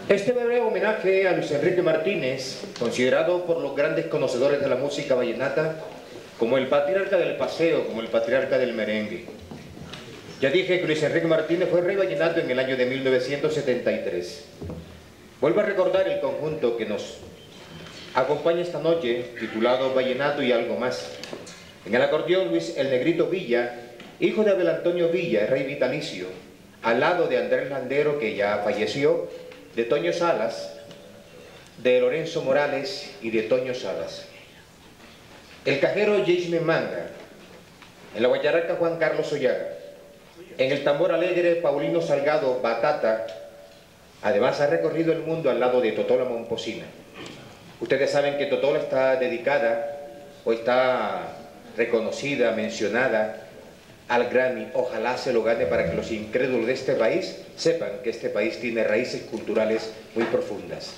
Este breve homenaje a Luis Enrique Martínez, considerado por los grandes conocedores de la música vallenata como el patriarca del paseo, como el patriarca del merengue. Ya dije que Luis Enrique Martínez fue rey vallenato en el año de 1973. Vuelvo a recordar el conjunto que nos acompaña esta noche, titulado Vallenato y algo más. En el acordeón, Luis el Negrito Villa, hijo de Abel Antonio Villa, rey vitalicio, al lado de Andrés Landero, que ya falleció, de Toño Salas, de Lorenzo Morales y de Toño Salas. El cajero Jaime Manga, en la guayaraca Juan Carlos Ollaga, en el tambor alegre Paulino Salgado Batata. Además ha recorrido el mundo al lado de Totola Momposina. Ustedes saben que Totola está dedicada o está reconocida, mencionada al Grammy. Ojalá se lo gane para que los incrédulos de este país sepan que este país tiene raíces culturales muy profundas.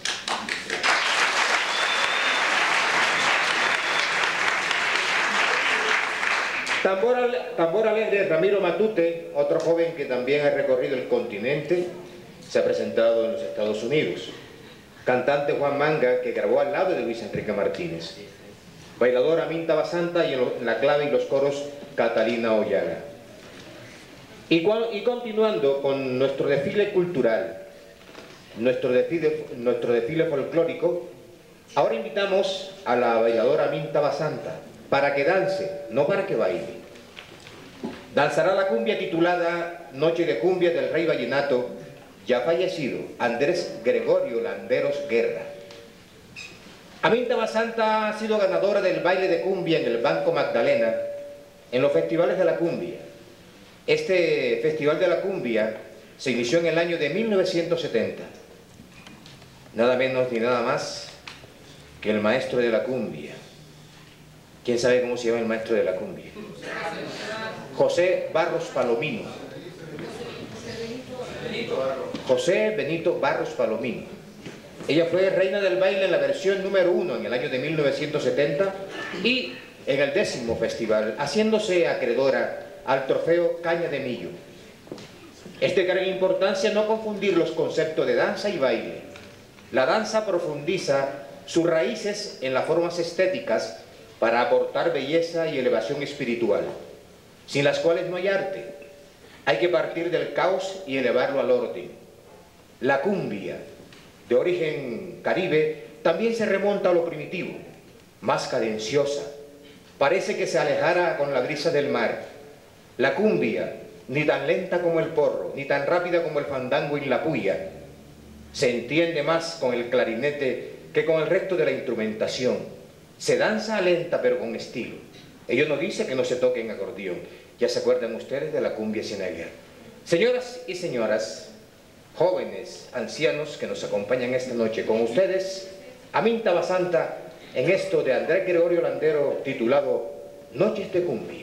Tambor alegre Ramiro Matute, otro joven que también ha recorrido el continente, se ha presentado en los Estados Unidos. Cantante Juan Manga, que grabó al lado de Luis Enrique Martínez. Bailadora Minta Basanta y en la clave y los coros Catalina Ollaga. Y continuando con nuestro desfile cultural, nuestro desfile folclórico, ahora invitamos a la bailadora Minta Basanta para que dance, no para que baile. Danzará la cumbia titulada Noche de Cumbia del rey vallenato, ya fallecido, Andrés Gregorio Landeros Guerra. Aminta Basanta ha sido ganadora del baile de cumbia en el Banco Magdalena, en los festivales de la cumbia. Este Festival de la Cumbia se inició en el año de 1970. Nada menos ni nada más que el maestro de la cumbia. ¿Quién sabe cómo se llama el maestro de la cumbia? José Barros Palomino. José Benito Barros Palomino. Ella fue reina del baile en la versión número 1 en el año de 1970 y en el 10º festival, haciéndose acreedora al trofeo Caña de Millo. Es de gran importancia no confundir los conceptos de danza y baile. La danza profundiza sus raíces en las formas estéticas para aportar belleza y elevación espiritual, sin las cuales no hay arte. Hay que partir del caos y elevarlo al orden. La cumbia, de origen caribe, también se remonta a lo primitivo, más cadenciosa. Parece que se alejara con la brisa del mar. La cumbia, ni tan lenta como el porro, ni tan rápida como el fandango y la puya, se entiende más con el clarinete que con el resto de la instrumentación. Se danza lenta pero con estilo. Ello no dice que no se toque en acordeón. Ya se acuerdan ustedes de la cumbia cienaguera. Señoras y señoras, jóvenes, ancianos que nos acompañan esta noche, con ustedes, Aminta Basanta, en esto de Andrés Gregorio Landero, titulado Noches de Cumbia.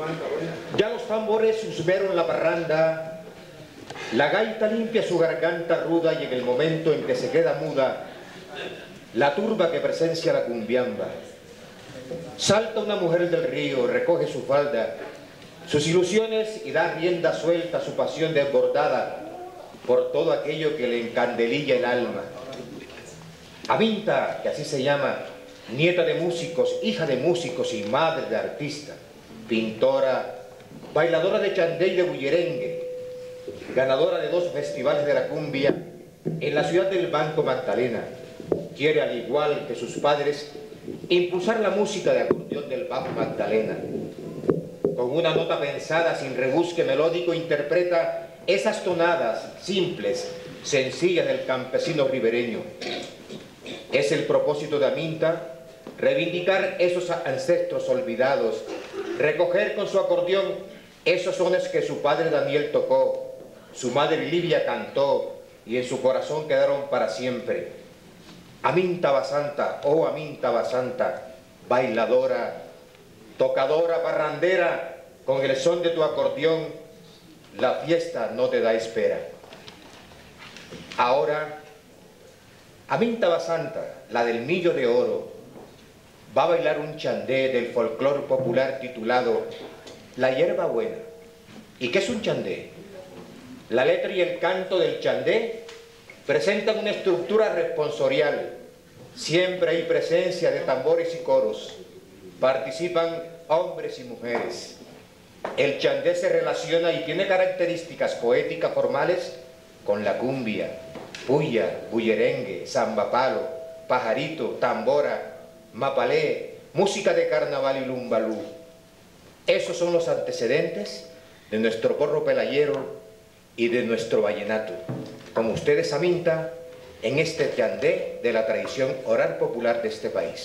Ya los tambores susmeron la parranda, la gaita limpia su garganta ruda y en el momento en que se queda muda, la turba que presencia la cumbiamba. Salta una mujer del río, recoge su falda, sus ilusiones y da rienda suelta a su pasión desbordada por todo aquello que le encandelilla el alma. Aminta, que así se llama, nieta de músicos, hija de músicos y madre de artistas, pintora, bailadora de chandé y de bullerengue, ganadora de 2 festivales de la cumbia en la ciudad del Banco Magdalena, quiere, al igual que sus padres, impulsar la música de acordeón del Banco Magdalena. Con una nota pensada sin rebusque melódico interpreta esas tonadas simples, sencillas del campesino ribereño. Es el propósito de Aminta reivindicar esos ancestros olvidados, recoger con su acordeón esos sones que su padre Daniel tocó, su madre Livia cantó y en su corazón quedaron para siempre. Aminta Basanta, oh Aminta Basanta, bailadora, tocadora, parrandera, con el son de tu acordeón, la fiesta no te da espera. Ahora, Aminta Basanta, la del millo de oro, va a bailar un chandé del folclore popular titulado La hierba buena. ¿Y qué es un chandé? La letra y el canto del chandé presentan una estructura responsorial. Siempre hay presencia de tambores y coros. Participan hombres y mujeres. El chandé se relaciona y tiene características poéticas formales con la cumbia, puya, bullerengue, zambapalo, pajarito, tambora, mapalé, música de carnaval y lumbalú. Esos son los antecedentes de nuestro corro pelayero y de nuestro vallenato. Con ustedes, Aminta, en este chandé de la tradición oral popular de este país.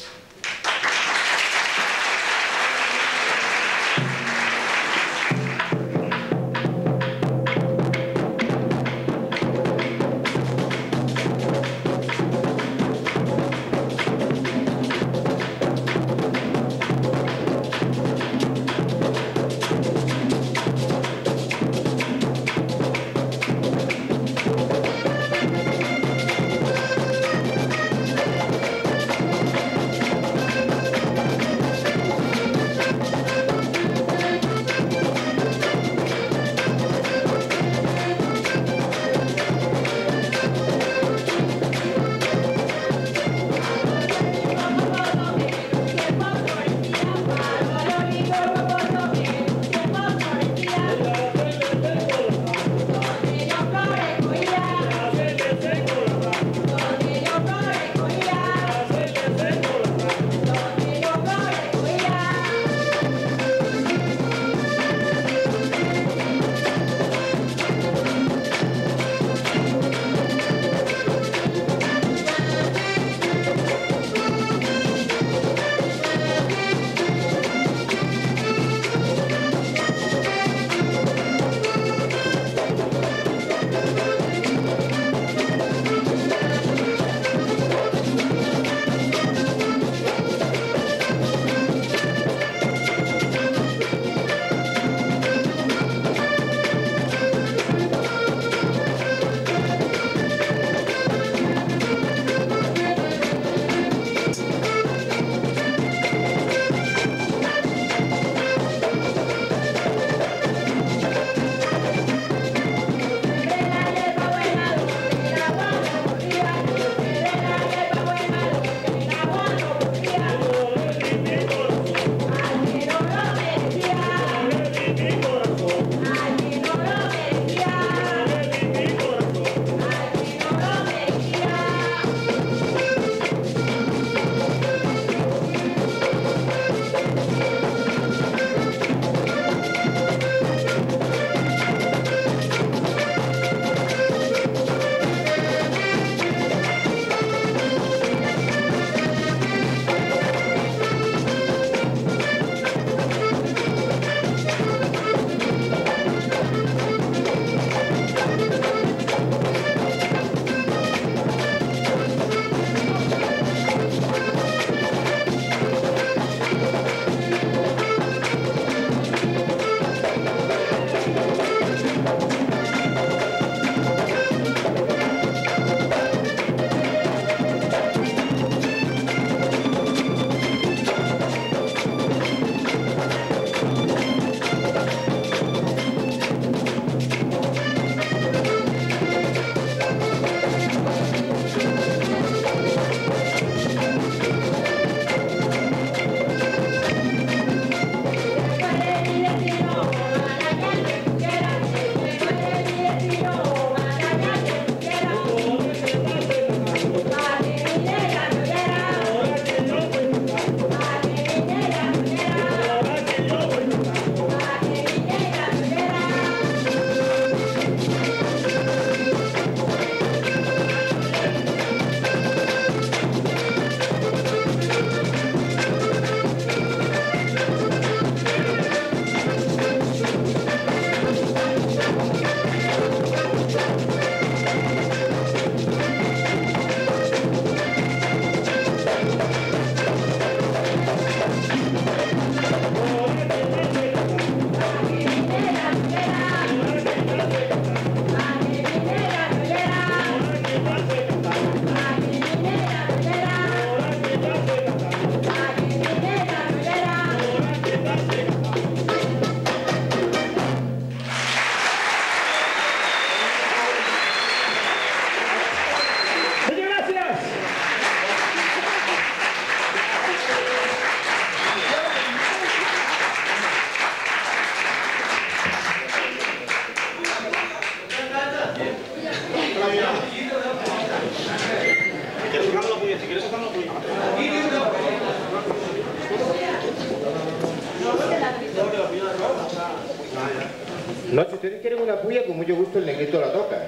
No, si ustedes quieren una puya, con mucho gusto el negrito la toca.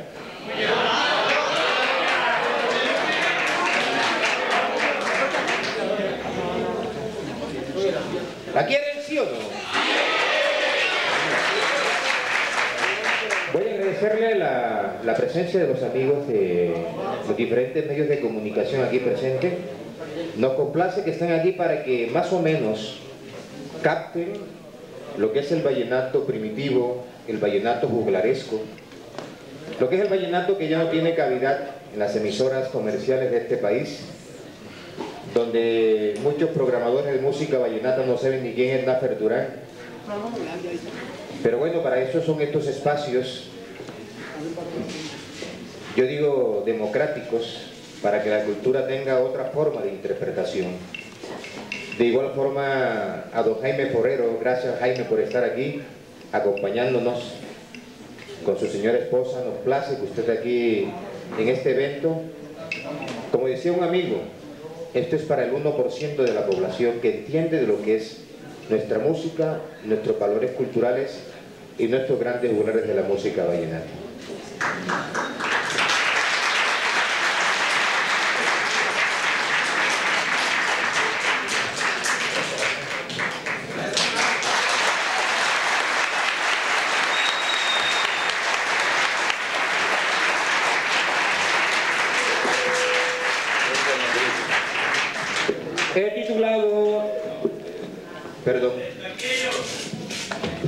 ¿La quieren, sí o no? Voy a agradecerle la presencia de los amigos de los diferentes medios de comunicación aquí presentes. Nos complace que estén aquí para que más o menos capten lo que es el vallenato primitivo, el vallenato juglaresco, lo que es el vallenato que ya no tiene cavidad en las emisoras comerciales de este país, donde muchos programadores de música vallenata no saben ni quién es Nafer Durán. Pero bueno, para eso son estos espacios, yo digo democráticos, para que la cultura tenga otra forma de interpretación. De igual forma a don Jaime Forero, gracias Jaime por estar aquí, acompañándonos con su señora esposa. Nos place que usted esté aquí en este evento. Como decía un amigo, esto es para el 1% de la población que entiende de lo que es nuestra música, nuestros valores culturales y nuestros grandes juglares de la música vallenata. He titulado... Perdón.